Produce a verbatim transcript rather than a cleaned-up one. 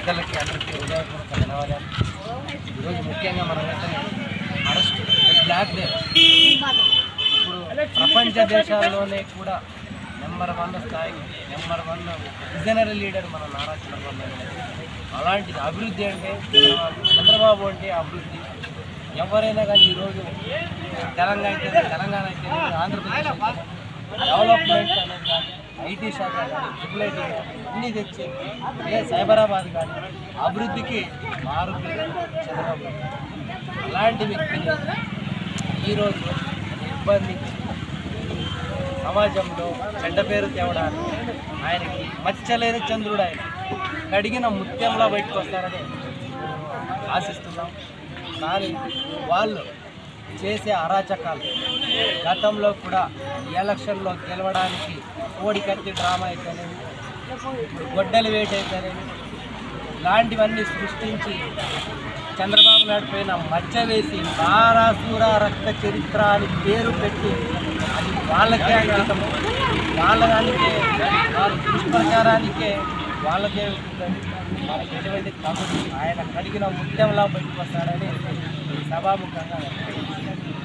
పెద్దలకి అందరికీ హృదయపూర్వక ధన్యవాదాలు. ఈరోజు ముఖ్యంగా మనం వెంటనే అరెస్ట్ బ్లాక్ డే ఇప్పుడు ప్రపంచ దేశాల్లోనే కూడా నెంబర్ వన్ స్థాయి నెంబర్ వన్ విజనరీ లీడర్ మన నారా చంద్రబాబు నాయుడు. అలాంటిది అభివృద్ధి అంటే చంద్రబాబు అంటే అభివృద్ధి. ఎవరైనా కానీ ఈరోజు తెలంగాణ అయితే తెలంగాణ అయితే ఆంధ్రప్రదేశ్ డెవలప్మెంట్ అనేది కానీ ఐటీ శాఖ కానీ ట్రిపుల్ ఐటీ అన్నీ తెచ్చి ఏ సైబరాబాద్ కానీ అభివృద్ధికి మారు చంద్రబాబు. అలాంటి వ్యక్తిని ఈరోజు ఇబ్బంది సమాజంలో చెడ్డ పేరు తేవడానికి ఆయనకి మచ్చలేని చంద్రుడు ఆయన కడిగిన ముత్యంలా బయటకు వస్తారని ఆశిస్తున్నాం. కానీ వాళ్ళు చేసే అరాచకాలు గతంలో కూడా ఎలక్షన్లో గెలవడానికి కోడికత్తి డ్రామా అయితేనేమి ఇప్పుడు గొడ్డలి వేట అయితేనేమి ఇలాంటివన్నీ సృష్టించి చంద్రబాబు నాయుడు పైన మచ్చ వేసి బారాసూర రక్త చరిత్ర అని పేరు పెట్టి అది వాళ్ళకే అంకితం, వాళ్ళ దానికే వాళ్ళ దుష్ప్రచారానికే వాళ్ళకే ఉంటుందని వాళ్ళకి ఎటువంటి తమ్ముడు ఆయన కడిగిన ముత్యంలా బయటకు వస్తాడని సభాముఖంగా